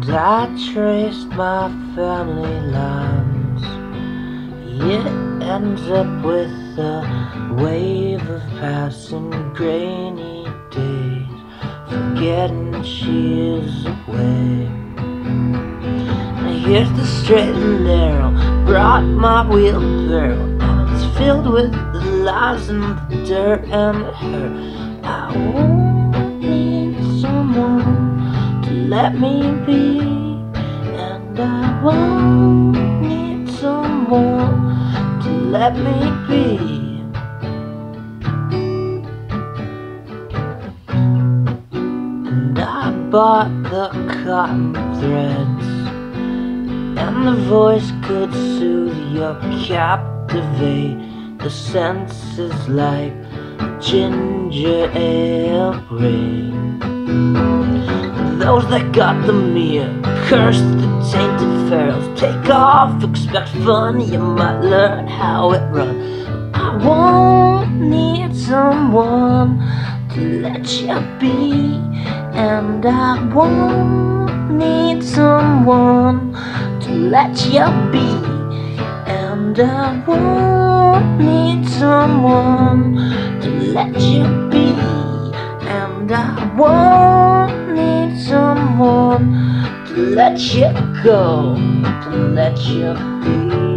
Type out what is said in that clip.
I traced my family lines. It ends up with a wave of passing grainy days, forgetting she is away. And here's the straight and narrow, brought my wheelbarrow, and it's filled with the lies and the dirt and the hurt. I won't need someone to let me be, and I won't need someone to let me be. And I bought the cotton threads, and the voice could soothe your captivate. The senses like ginger ale rain. Those that got the mirror, curse the tainted pharaohs. Take off, expect fun, you might learn how it runs. I won't need someone to let you be, and I won't need someone to let you be, and I won't need someone to let you be, and I won't need someone to let you go, to let you be.